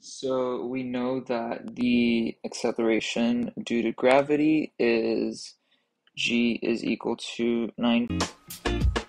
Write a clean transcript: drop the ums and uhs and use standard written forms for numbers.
So we know that the acceleration due to gravity is g is equal to 9